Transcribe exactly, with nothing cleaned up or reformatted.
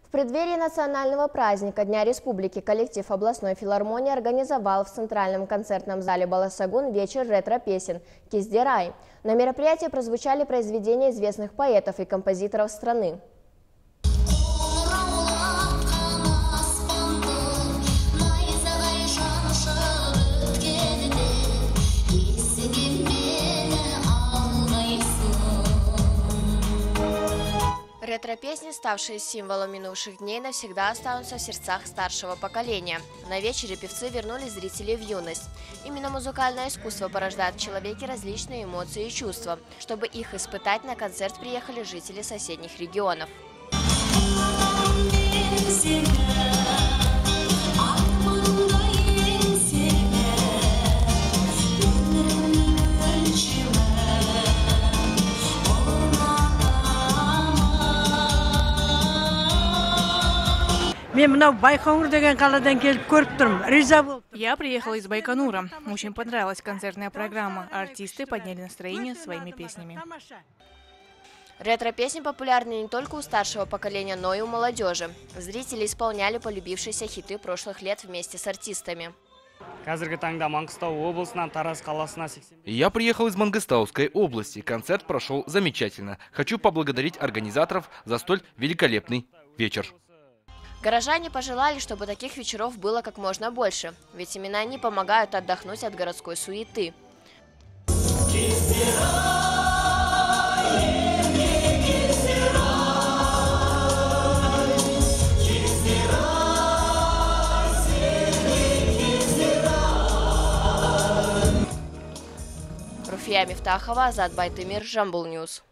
В преддверии национального праздника Дня Республики коллектив областной филармонии организовал в Центральном концертном зале Баласагун вечер ретро-песен «Киздерай». На мероприятии прозвучали произведения известных поэтов и композиторов страны. Ретро-песни, ставшие символом минувших дней, навсегда останутся в сердцах старшего поколения. На вечере певцы вернули зрителей в юность. Именно музыкальное искусство порождает в человеке различные эмоции и чувства. Чтобы их испытать, на концерт приехали жители соседних регионов. Я приехала из Байконура. Очень понравилась концертная программа. Артисты подняли настроение своими песнями. Ретро-песни популярны не только у старшего поколения, но и у молодежи. Зрители исполняли полюбившиеся хиты прошлых лет вместе с артистами. Я приехал из Мангыстауской области. Концерт прошел замечательно. Хочу поблагодарить организаторов за столь великолепный вечер. Горожане пожелали, чтобы таких вечеров было как можно больше, ведь именно они помогают отдохнуть от городской суеты. Руфия Мифтахова, Азат Байтымир, Жамбыл Ньюс.